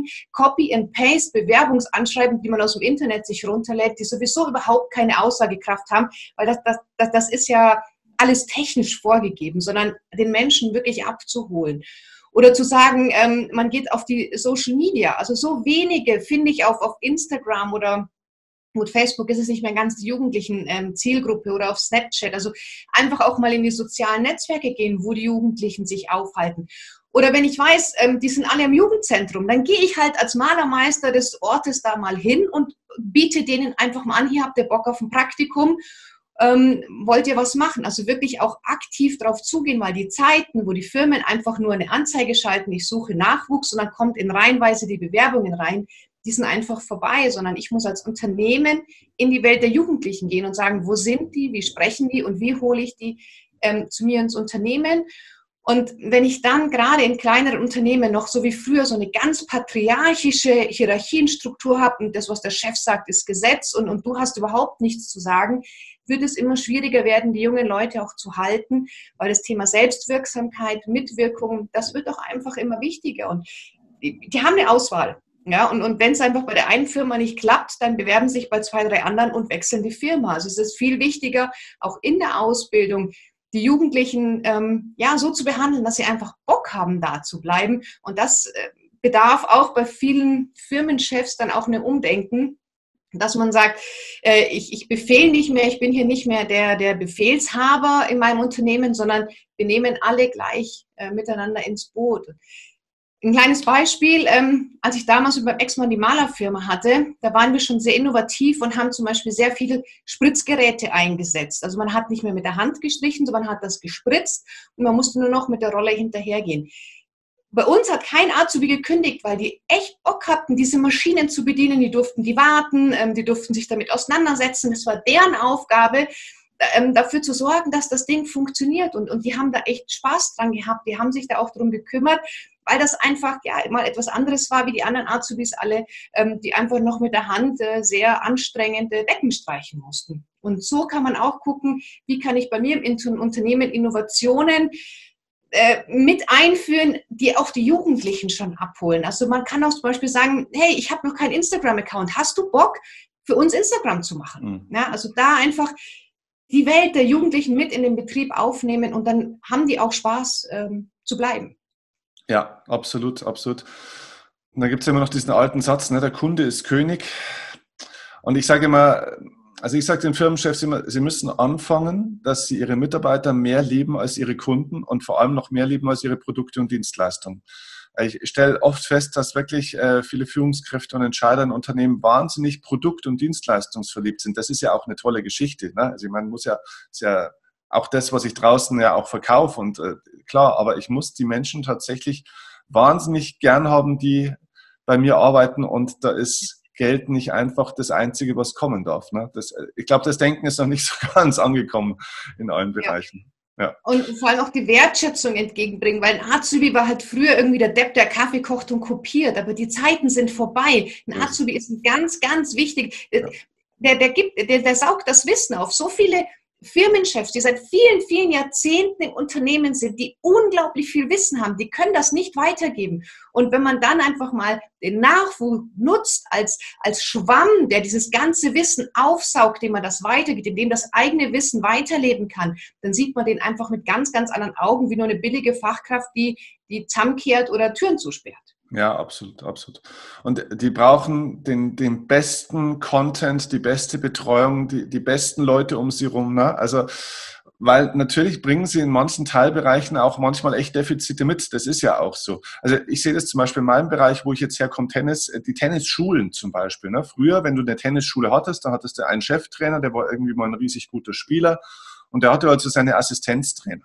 Speaker 2: Copy-and-Paste-Bewerbungsanschreiben, die man aus dem Internet sich runterlädt, die sowieso überhaupt keine Aussagekraft haben, weil das, das, das, das ist ja alles technisch vorgegeben, sondern den Menschen wirklich abzuholen. Oder zu sagen, ähm, man geht auf die Social Media. Also so wenige finde ich auf, auf Instagram oder mit Facebook ist es nicht mehr ganz die jugendlichen ähm, Zielgruppe oder auf Snapchat. Also einfach auch mal in die sozialen Netzwerke gehen, wo die Jugendlichen sich aufhalten. Oder wenn ich weiß, ähm, die sind alle im Jugendzentrum, dann gehe ich halt als Malermeister des Ortes da mal hin und biete denen einfach mal an, hier habt ihr Bock auf ein Praktikum. Ähm, wollt ihr was machen? Also wirklich auch aktiv drauf zugehen, weil die Zeiten, wo die Firmen einfach nur eine Anzeige schalten, ich suche Nachwuchs und dann kommt in reihenweise die Bewerbungen rein, die sind einfach vorbei, sondern ich muss als Unternehmen in die Welt der Jugendlichen gehen und sagen, wo sind die, wie sprechen die und wie hole ich die ähm, zu mir ins Unternehmen? Und wenn ich dann gerade in kleineren Unternehmen noch so wie früher so eine ganz patriarchische Hierarchienstruktur habe und das, was der Chef sagt, ist Gesetz und, und du hast überhaupt nichts zu sagen, wird es immer schwieriger werden, die jungen Leute auch zu halten, weil das Thema Selbstwirksamkeit, Mitwirkung, das wird auch einfach immer wichtiger. Und die, die haben eine Auswahl. Ja, und, und wenn es einfach bei der einen Firma nicht klappt, dann bewerben sich bei zwei, drei anderen und wechseln die Firma. Also es ist viel wichtiger, auch in der Ausbildung, die Jugendlichen ähm, ja, so zu behandeln, dass sie einfach Bock haben, da zu bleiben. Und das äh, bedarf auch bei vielen Firmenchefs dann auch eine Umdenken, dass man sagt, äh, ich, ich befehle nicht mehr, ich bin hier nicht mehr der, der Befehlshaber in meinem Unternehmen, sondern wir nehmen alle gleich äh, miteinander ins Boot. Ein kleines Beispiel, ähm, als ich damals mit meinem Ex-Mann die Malerfirma hatte, da waren wir schon sehr innovativ und haben zum Beispiel sehr viele Spritzgeräte eingesetzt. Also man hat nicht mehr mit der Hand gestrichen, sondern man hat das gespritzt und man musste nur noch mit der Rolle hinterhergehen. Bei uns hat kein Azubi gekündigt, weil die echt Bock hatten, diese Maschinen zu bedienen. Die durften die warten, ähm, die durften sich damit auseinandersetzen. Das war deren Aufgabe, ähm, dafür zu sorgen, dass das Ding funktioniert. Und, und die haben da echt Spaß dran gehabt. Die haben sich da auch darum gekümmert, weil das einfach ja mal etwas anderes war, wie die anderen Azubis alle, ähm, die einfach noch mit der Hand äh, sehr anstrengende Decken streichen mussten. Und so kann man auch gucken, wie kann ich bei mir im Unternehmen Innovationen äh, mit einführen, die auch die Jugendlichen schon abholen. Also man kann auch zum Beispiel sagen, hey, ich habe noch keinen Instagram-Account, hast du Bock, für uns Instagram zu machen? Mhm. Ja, also da einfach die Welt der Jugendlichen mit in den Betrieb aufnehmen und dann haben die auch Spaß ähm, zu bleiben.
Speaker 1: Ja, absolut, absolut. Und da gibt es immer noch diesen alten Satz, ne, der Kunde ist König. Und ich sage immer, also ich sage den Firmenchefs immer, sie müssen anfangen, dass sie ihre Mitarbeiter mehr lieben als ihre Kunden und vor allem noch mehr lieben als ihre Produkte und Dienstleistungen. Ich stelle oft fest, dass wirklich äh, viele Führungskräfte und Entscheider in Unternehmen wahnsinnig produkt- und dienstleistungsverliebt sind. Das ist ja auch eine tolle Geschichte. Ne? Also man muss ja, ist ja auch das, was ich draußen ja auch verkaufe. Und äh, klar, aber ich muss die Menschen tatsächlich wahnsinnig gern haben, die bei mir arbeiten. Und da ist Geld nicht einfach das Einzige, was kommen darf. Ne? Das, ich glaube, das Denken ist noch nicht so ganz angekommen in allen Bereichen. Ja.
Speaker 2: Und vor allem auch die Wertschätzung entgegenbringen, weil ein Azubi war halt früher irgendwie der Depp, der Kaffee kocht und kopiert, aber die Zeiten sind vorbei. Ein Azubi ist ein ganz, ganz wichtig. Ja. Der, der, gibt, der, der saugt das Wissen auf. So viele Firmenchefs, die seit vielen, vielen Jahrzehnten im Unternehmen sind, die unglaublich viel Wissen haben, die können das nicht weitergeben. Und wenn man dann einfach mal den Nachwuchs nutzt als, als Schwamm, der dieses ganze Wissen aufsaugt, dem man das weitergibt, in dem das eigene Wissen weiterleben kann, dann sieht man den einfach mit ganz, ganz anderen Augen, wie nur eine billige Fachkraft, die, die zusammenkehrt oder Türen zusperrt.
Speaker 1: Ja, absolut, absolut. Und die brauchen den, den besten Content, die beste Betreuung, die, die besten Leute um sie rum. Ne? Also, weil natürlich bringen sie in manchen Teilbereichen auch manchmal echt Defizite mit. Das ist ja auch so. Also ich sehe das zum Beispiel in meinem Bereich, wo ich jetzt herkomme, Tennis, die Tennisschulen zum Beispiel. Ne? Früher, wenn du eine Tennisschule hattest, dann hattest du einen Cheftrainer, der war irgendwie mal ein riesig guter Spieler und der hatte also seine Assistenztrainer.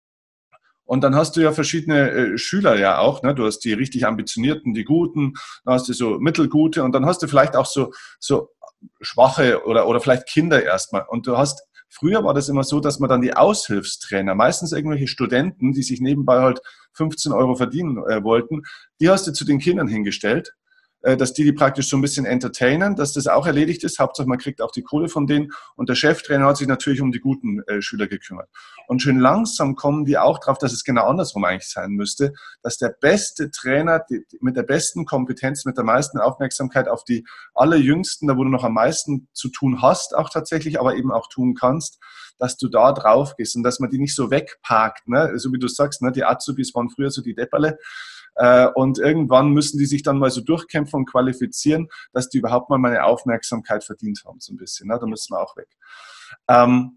Speaker 1: Und dann hast du ja verschiedene äh, Schüler ja auch, ne? Du hast die richtig ambitionierten, die Guten, dann hast du so mittelgute und dann hast du vielleicht auch so, so schwache oder, oder vielleicht Kinder erstmal. Und du hast, früher war das immer so, dass man dann die Aushilfstrainer, meistens irgendwelche Studenten, die sich nebenbei halt fünfzehn Euro verdienen äh, wollten, die hast du zu den Kindern hingestellt, dass die die praktisch so ein bisschen entertainen, dass das auch erledigt ist. Hauptsache, man kriegt auch die Kohle von denen. Und der Cheftrainer hat sich natürlich um die guten äh, Schüler gekümmert. Und schön langsam kommen die auch drauf, dass es genau andersrum eigentlich sein müsste, dass der beste Trainer die, die, mit der besten Kompetenz, mit der meisten Aufmerksamkeit auf die allerjüngsten, da wo du noch am meisten zu tun hast, auch tatsächlich, aber eben auch tun kannst, dass du da drauf gehst und dass man die nicht so wegparkt. Ne? So wie du sagst, ne? Die Azubis waren früher so die Depperle. Und irgendwann müssen die sich dann mal so durchkämpfen und qualifizieren, dass die überhaupt mal meine Aufmerksamkeit verdient haben, so ein bisschen. Ne? Da müssen wir auch weg. Ähm,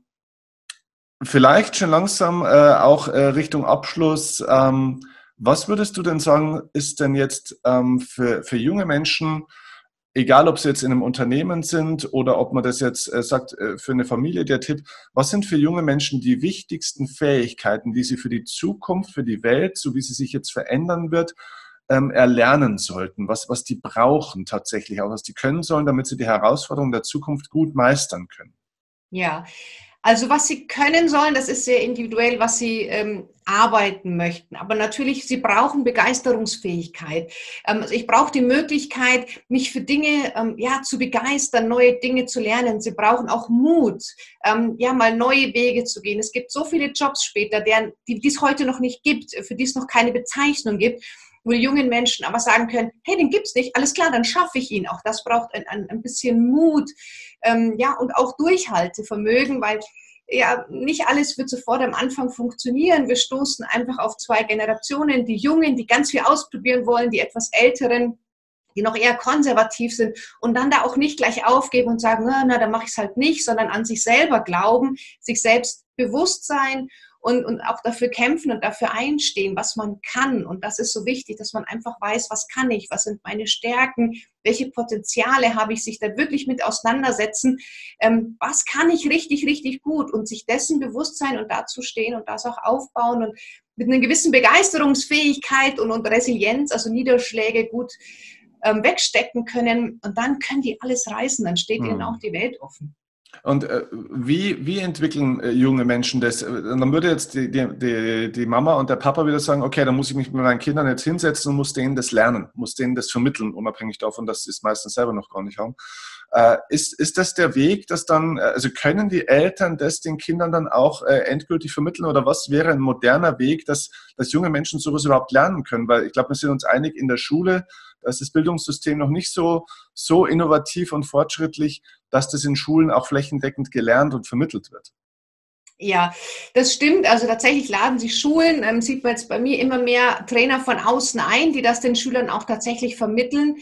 Speaker 1: vielleicht schon langsam äh, auch äh, Richtung Abschluss. Ähm, was würdest du denn sagen, ist denn jetzt ähm, für, für junge Menschen, egal ob sie jetzt in einem Unternehmen sind oder ob man das jetzt äh, sagt, äh, für eine Familie, der Tipp, was sind für junge Menschen die wichtigsten Fähigkeiten, die sie für die Zukunft, für die Welt, so wie sie sich jetzt verändern wird, ähm, erlernen sollten, was, was die brauchen tatsächlich, auch was die können sollen, damit sie die Herausforderungen der Zukunft gut meistern können?
Speaker 2: Ja, also was sie können sollen, das ist sehr individuell, was sie ähm, arbeiten möchten. Aber natürlich, sie brauchen Begeisterungsfähigkeit. Ähm, also ich brauche die Möglichkeit, mich für Dinge ähm, ja, zu begeistern, neue Dinge zu lernen. Sie brauchen auch Mut, ähm, ja, mal neue Wege zu gehen. Es gibt so viele Jobs später, deren, die, die es heute noch nicht gibt, für die es noch keine Bezeichnung gibt, wo die jungen Menschen aber sagen können, hey, den gibt's nicht, alles klar, dann schaffe ich ihn. Auch das braucht ein, ein, ein bisschen Mut, ähm, ja, und auch Durchhaltevermögen, weil ja, nicht alles wird sofort am Anfang funktionieren. Wir stoßen einfach auf zwei Generationen, die Jungen, die ganz viel ausprobieren wollen, die etwas Älteren, die noch eher konservativ sind und dann da auch nicht gleich aufgeben und sagen, na, na dann mache ich es halt nicht, sondern an sich selber glauben, sich selbst bewusst sein und, und auch dafür kämpfen und dafür einstehen, was man kann. Und das ist so wichtig, dass man einfach weiß, was kann ich, was sind meine Stärken, welche Potenziale habe ich, sich da wirklich mit auseinandersetzen, ähm, was kann ich richtig, richtig gut und sich dessen bewusst sein und dazu stehen und das auch aufbauen und mit einer gewissen Begeisterungsfähigkeit und, und Resilienz, also Niederschläge gut ähm, wegstecken können und dann können die alles reißen, dann steht ihnen auch die Welt offen.
Speaker 1: Und äh, wie, wie entwickeln äh, junge Menschen das? Dann würde jetzt die, die, die Mama und der Papa wieder sagen, okay, dann muss ich mich mit meinen Kindern jetzt hinsetzen und muss denen das lernen, muss denen das vermitteln, unabhängig davon, dass sie es meistens selber noch gar nicht haben. Äh, ist, ist das der Weg, dass dann, also können die Eltern das den Kindern dann auch äh, endgültig vermitteln oder was wäre ein moderner Weg, dass, dass junge Menschen sowas überhaupt lernen können? Weil ich glaube, wir sind uns einig, in der Schule, da ist das Bildungssystem noch nicht so, so innovativ und fortschrittlich, dass das in Schulen auch flächendeckend gelernt und vermittelt wird.
Speaker 2: Ja, das stimmt. Also tatsächlich laden sich Schulen, ähm, sieht man jetzt bei mir immer mehr Trainer von außen ein, die das den Schülern auch tatsächlich vermitteln.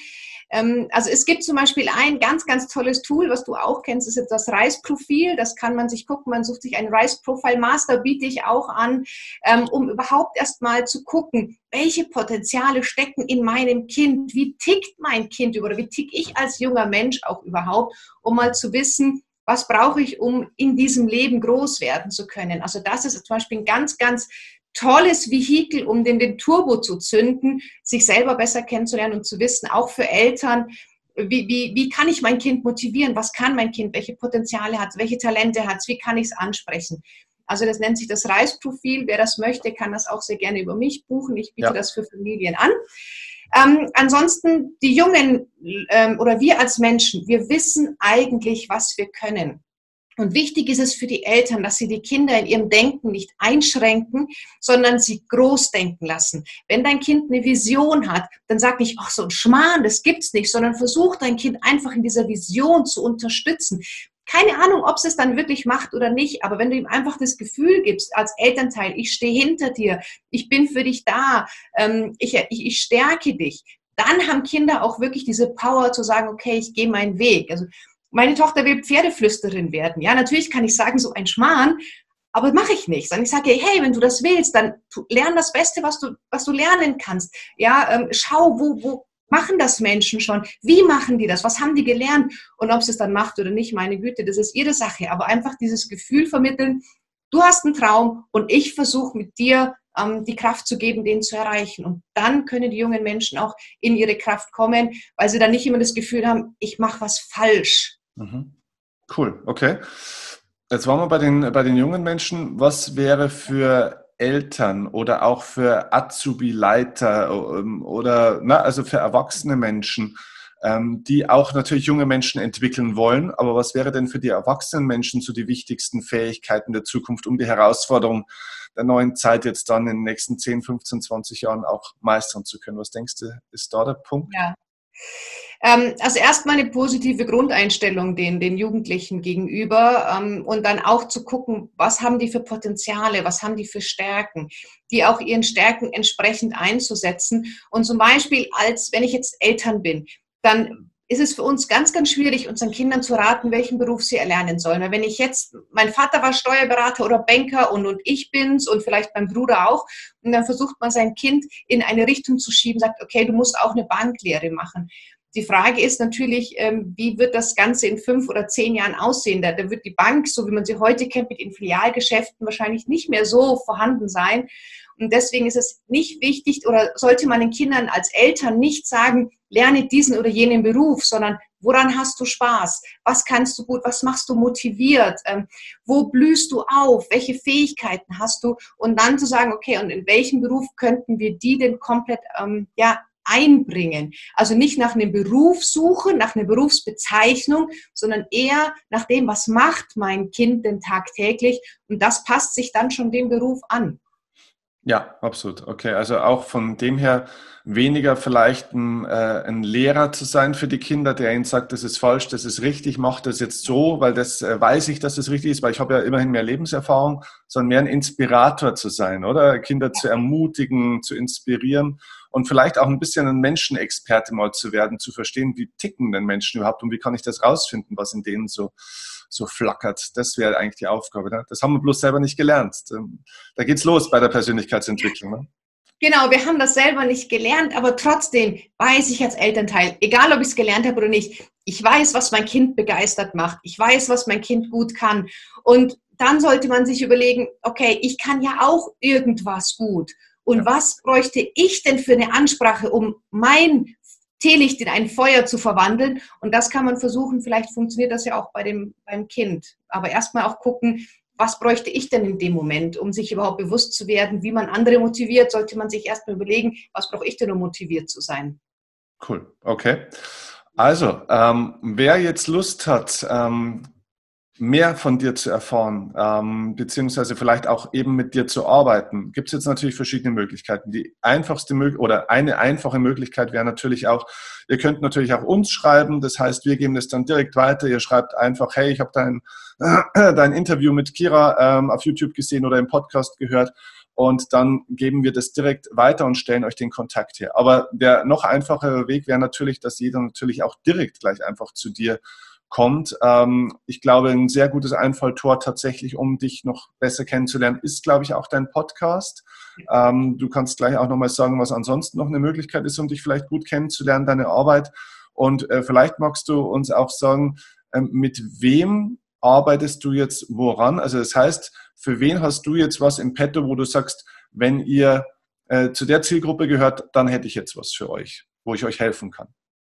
Speaker 2: Ähm, also es gibt zum Beispiel ein ganz, ganz tolles Tool, was du auch kennst, das ist das RISE-Profil. Das kann man sich gucken, man sucht sich ein RISE-Profile-Master, biete ich auch an, ähm, um überhaupt erst mal zu gucken, welche Potenziale stecken in meinem Kind, wie tickt mein Kind oder wie tick ich als junger Mensch auch überhaupt, um mal zu wissen, was brauche ich, um in diesem Leben groß werden zu können. Also das ist zum Beispiel ein ganz, ganz tolles Vehikel, um den, den Turbo zu zünden, sich selber besser kennenzulernen und zu wissen, auch für Eltern, wie, wie, wie kann ich mein Kind motivieren, was kann mein Kind, welche Potenziale hat es, welche Talente hat es, wie kann ich es ansprechen. Also das nennt sich das RISE-Profil. Wer das möchte, kann das auch sehr gerne über mich buchen. Ich biete ja. das für Familien an. Ähm, ansonsten, die Jungen ähm, oder wir als Menschen, wir wissen eigentlich, was wir können. Und wichtig ist es für die Eltern, dass sie die Kinder in ihrem Denken nicht einschränken, sondern sie groß denken lassen. Wenn dein Kind eine Vision hat, dann sag nicht, ach so ein Schmarrn, das gibt's nicht, sondern versuch dein Kind einfach in dieser Vision zu unterstützen. Keine Ahnung, ob es es dann wirklich macht oder nicht, aber wenn du ihm einfach das Gefühl gibst, als Elternteil, ich stehe hinter dir, ich bin für dich da, ähm, ich, ich, ich stärke dich, dann haben Kinder auch wirklich diese Power zu sagen, okay, ich gehe meinen Weg. Also meine Tochter will Pferdeflüsterin werden. Ja, natürlich kann ich sagen, so ein Schmarrn, aber mache ich nicht. Sondern ich sage, hey, wenn du das willst, dann lern das Beste, was du, was du lernen kannst. Ja, ähm, schau, wo, wo machen das Menschen schon? Wie machen die das? Was haben die gelernt? Und ob sie es dann macht oder nicht, meine Güte, das ist ihre Sache. Aber einfach dieses Gefühl vermitteln, du hast einen Traum und ich versuche mit dir ähm, die Kraft zu geben, den zu erreichen. Und dann können die jungen Menschen auch in ihre Kraft kommen, weil sie dann nicht immer das Gefühl haben, ich mache was falsch.
Speaker 1: Mhm. Cool, okay. Jetzt waren wir bei den, bei den jungen Menschen. Was wäre für Eltern oder auch für Azubi-Leiter oder na, also für erwachsene Menschen, ähm, die auch natürlich junge Menschen entwickeln wollen, aber was wäre denn für die erwachsenen Menschen so die wichtigsten Fähigkeiten der Zukunft, um die Herausforderung der neuen Zeit jetzt dann in den nächsten zehn, fünfzehn, zwanzig Jahren auch meistern zu können? Was denkst du, ist da der Punkt?
Speaker 2: Ja. Also erstmal eine positive Grundeinstellung den, den Jugendlichen gegenüber ähm, und dann auch zu gucken, was haben die für Potenziale, was haben die für Stärken, die auch ihren Stärken entsprechend einzusetzen. Und zum Beispiel, als wenn ich jetzt Eltern bin, dann ist es für uns ganz, ganz schwierig, unseren Kindern zu raten, welchen Beruf sie erlernen sollen. Weil wenn ich jetzt, mein Vater war Steuerberater oder Banker und, und ich bin's und vielleicht mein Bruder auch, und dann versucht man sein Kind in eine Richtung zu schieben, sagt, okay, du musst auch eine Banklehre machen. Die Frage ist natürlich, wie wird das Ganze in fünf oder zehn Jahren aussehen? Da, da wird die Bank, so wie man sie heute kennt, mit den Filialgeschäften wahrscheinlich nicht mehr so vorhanden sein. Und deswegen ist es nicht wichtig oder sollte man den Kindern als Eltern nicht sagen, lerne diesen oder jenen Beruf, sondern woran hast du Spaß? Was kannst du gut? Was machst du motiviert? Ähm, wo blühst du auf? Welche Fähigkeiten hast du? Und dann zu sagen, okay, und in welchem Beruf könnten wir die denn komplett ähm, ja, einbringen? Also nicht nach einem Beruf suchen, nach einer Berufsbezeichnung, sondern eher nach dem, was macht mein Kind denn tagtäglich? Und das passt sich dann schon dem Beruf an.
Speaker 1: Ja, absolut. Okay, also auch von dem her weniger vielleicht ein, äh, ein Lehrer zu sein für die Kinder, der ihnen sagt, das ist falsch, das ist richtig, mach das jetzt so, weil das äh, weiß ich, dass das richtig ist, weil ich habe ja immerhin mehr Lebenserfahrung, sondern mehr ein Inspirator zu sein, oder? Kinder zu ermutigen, zu inspirieren und vielleicht auch ein bisschen ein Menschenexperte mal zu werden, zu verstehen, wie ticken denn Menschen überhaupt und wie kann ich das rausfinden, was in denen so so flackert. Das wäre eigentlich die Aufgabe. Ne? Das haben wir bloß selber nicht gelernt. Da geht's los bei der Persönlichkeitsentwicklung. Ne?
Speaker 2: Genau, wir haben das selber nicht gelernt, aber trotzdem weiß ich als Elternteil, egal ob ich es gelernt habe oder nicht, ich weiß, was mein Kind begeistert macht. Ich weiß, was mein Kind gut kann. Und dann sollte man sich überlegen, okay, ich kann ja auch irgendwas gut. Und ja. was bräuchte ich denn für eine Ansprache, um mein Teelicht in ein Feuer zu verwandeln? Und das kann man versuchen, vielleicht funktioniert das ja auch bei dem, beim Kind. Aber erstmal auch gucken, was bräuchte ich denn in dem Moment, um sich überhaupt bewusst zu werden, wie man andere motiviert, sollte man sich erstmal überlegen, was brauche ich denn, um motiviert zu sein.
Speaker 1: Cool, okay. Also, ähm, wer jetzt Lust hat, ähm, mehr von dir zu erfahren, ähm, beziehungsweise vielleicht auch eben mit dir zu arbeiten, gibt es jetzt natürlich verschiedene Möglichkeiten. Die einfachste Möglichkeit oder eine einfache Möglichkeit wäre natürlich auch, ihr könnt natürlich auch uns schreiben, das heißt, wir geben das dann direkt weiter, ihr schreibt einfach, hey, ich habe dein, äh, dein Interview mit Kira ähm, auf YouTube gesehen oder im Podcast gehört und dann geben wir das direkt weiter und stellen euch den Kontakt her. Aber der noch einfachere Weg wäre natürlich, dass jeder natürlich auch direkt gleich einfach zu dir kommt. Ähm, ich glaube, ein sehr gutes Einfalltor tatsächlich, um dich noch besser kennenzulernen, ist, glaube ich, auch dein Podcast. Ähm, du kannst gleich auch nochmal sagen, was ansonsten noch eine Möglichkeit ist, um dich vielleicht gut kennenzulernen, deine Arbeit. Und äh, vielleicht magst du uns auch sagen, ähm, mit wem arbeitest du jetzt woran? Also das heißt, für wen hast du jetzt was im Petto, wo du sagst, wenn ihr äh, zu der Zielgruppe gehört, dann hätte ich jetzt was für euch, wo ich euch helfen kann.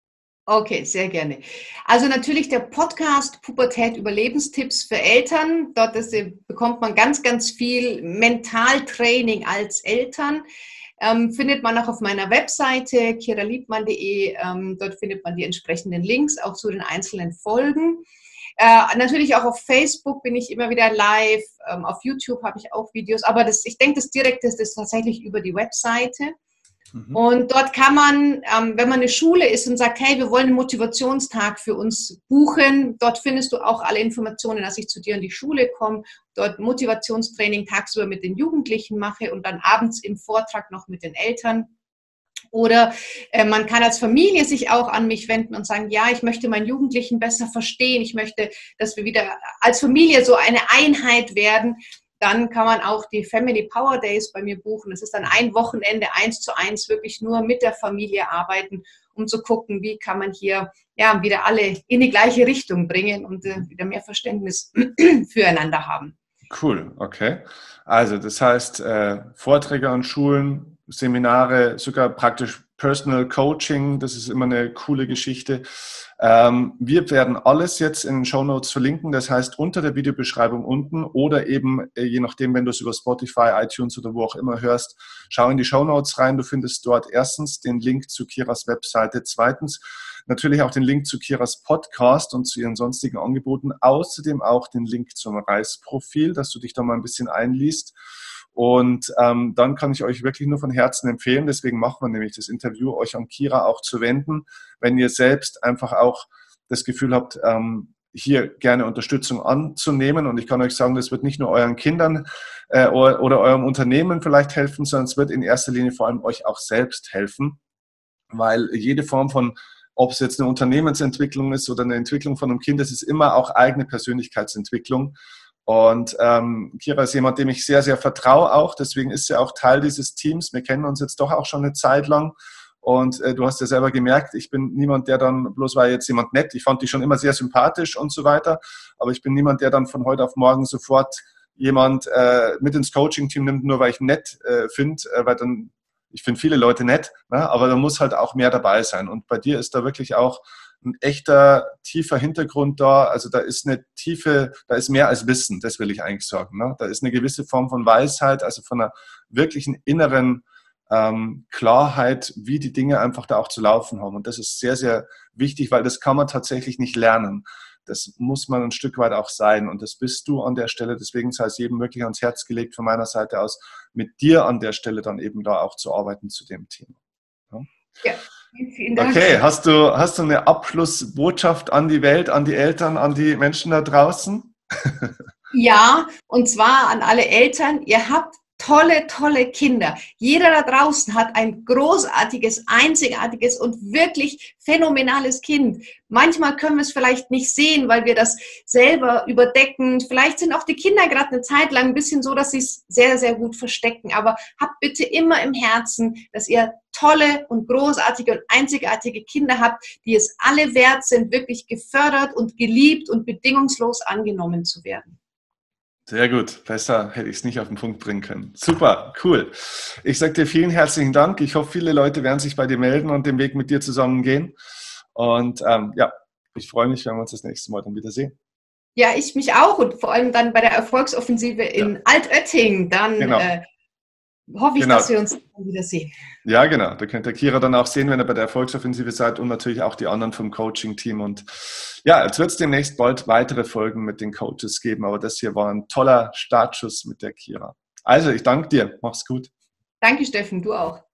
Speaker 2: Okay, sehr gerne. Also natürlich der Podcast Pubertät Überlebenstipps für Eltern. Dort ist, bekommt man ganz, ganz viel Mentaltraining als Eltern. Ähm, findet man auch auf meiner Webseite kira liebmann punkt de. Ähm, dort findet man die entsprechenden Links auch zu den einzelnen Folgen. Äh, natürlich auch auf Facebook bin ich immer wieder live. Ähm, auf YouTube habe ich auch Videos. Aber das, ich denke, das Direkte ist das tatsächlich über die Webseite. Und dort kann man, ähm, wenn man eine Schule ist und sagt, hey, wir wollen einen Motivationstag für uns buchen, dort findest du auch alle Informationen, dass ich zu dir in die Schule komme, dort Motivationstraining tagsüber mit den Jugendlichen mache und dann abends im Vortrag noch mit den Eltern. Oder äh, man kann als Familie sich auch an mich wenden und sagen, ja, ich möchte meinen Jugendlichen besser verstehen, ich möchte, dass wir wieder als Familie so eine Einheit werden. Dann kann man auch die Family Power Days bei mir buchen. Das ist dann ein Wochenende, eins zu eins, wirklich nur mit der Familie arbeiten, um zu gucken, wie kann man hier ja, wieder alle in die gleiche Richtung bringen und äh, wieder mehr Verständnis füreinander haben.
Speaker 1: Cool, okay. Also das heißt, äh, Vorträge an Schulen, Seminare, sogar praktisch Personal Coaching, das ist immer eine coole Geschichte. Ähm, wir werden alles jetzt in den Shownotes verlinken, das heißt unter der Videobeschreibung unten oder eben, äh, je nachdem, wenn du es über Spotify, iTunes oder wo auch immer hörst, schau in die Shownotes rein. Du findest dort erstens den Link zu Kiras Webseite, zweitens natürlich auch den Link zu Kiras Podcast und zu ihren sonstigen Angeboten, außerdem auch den Link zum Reisprofil, dass du dich da mal ein bisschen einliest. Und ähm, dann kann ich euch wirklich nur von Herzen empfehlen, deswegen machen wir nämlich das Interview, euch an Kira auch zu wenden, wenn ihr selbst einfach auch das Gefühl habt, ähm, hier gerne Unterstützung anzunehmen. Und ich kann euch sagen, das wird nicht nur euren Kindern äh, oder, oder eurem Unternehmen vielleicht helfen, sondern es wird in erster Linie vor allem euch auch selbst helfen, weil jede Form von, ob es jetzt eine Unternehmensentwicklung ist oder eine Entwicklung von einem Kind, das ist immer auch eigene Persönlichkeitsentwicklung. Und ähm, Kira ist jemand, dem ich sehr, sehr vertraue auch. Deswegen ist sie auch Teil dieses Teams. Wir kennen uns jetzt doch auch schon eine Zeit lang. Und äh, du hast ja selber gemerkt, ich bin niemand, der dann, bloß war jetzt jemand nett, ich fand dich schon immer sehr sympathisch und so weiter. Aber ich bin niemand, der dann von heute auf morgen sofort jemand äh, mit ins Coaching-Team nimmt, nur weil ich nett äh, finde. Äh, weil dann, ich finde viele Leute nett, ne? Aber da muss halt auch mehr dabei sein. Und bei dir ist da wirklich auch ein echter, tiefer Hintergrund da. Also da ist eine tiefe, da ist mehr als Wissen, das will ich eigentlich sagen. Ne? Da ist eine gewisse Form von Weisheit, also von einer wirklichen inneren ähm, Klarheit, wie die Dinge einfach da auch zu laufen haben. Und das ist sehr, sehr wichtig, weil das kann man tatsächlich nicht lernen. Das muss man ein Stück weit auch sein. Und das bist du an der Stelle. Deswegen sei es jedem wirklich ans Herz gelegt von meiner Seite aus, mit dir an der Stelle dann eben da auch zu arbeiten zu dem Thema. Ja.
Speaker 2: Ja. Vielen Dank.
Speaker 1: Okay, hast du, hast du eine Abschlussbotschaft an die Welt, an die Eltern, an die Menschen da draußen?
Speaker 2: Ja, und zwar an alle Eltern. Ihr habt tolle, tolle Kinder. Jeder da draußen hat ein großartiges, einzigartiges und wirklich phänomenales Kind. Manchmal können wir es vielleicht nicht sehen, weil wir das selber überdecken. Vielleicht sind auch die Kinder gerade eine Zeit lang ein bisschen so, dass sie es sehr, sehr gut verstecken. Aber habt bitte immer im Herzen, dass ihr tolle und großartige und einzigartige Kinder habt, die es alle wert sind, wirklich gefördert und geliebt und bedingungslos angenommen zu werden.
Speaker 1: Sehr gut, besser hätte ich es nicht auf den Punkt bringen können. Super, cool. Ich sage dir vielen herzlichen Dank. Ich hoffe, viele Leute werden sich bei dir melden und den Weg mit dir zusammen gehen. Und ähm, ja, ich freue mich, wenn wir uns das nächste Mal dann wieder sehen.
Speaker 2: Ja, ich mich auch und vor allem dann bei der Erfolgsoffensive in ja. Altötting. Dann genau. äh, hoffe ich, genau. dass wir uns dann wieder sehen.
Speaker 1: Ja, genau. Da könnt ihr Kira dann auch sehen, wenn ihr bei der Erfolgsoffensive seid und natürlich auch die anderen vom Coaching-Team. Und ja, jetzt wird es demnächst bald weitere Folgen mit den Coaches geben. Aber das hier war ein toller Startschuss mit der Kira. Also, ich danke dir. Mach's gut.
Speaker 2: Danke, Steffen. Du auch.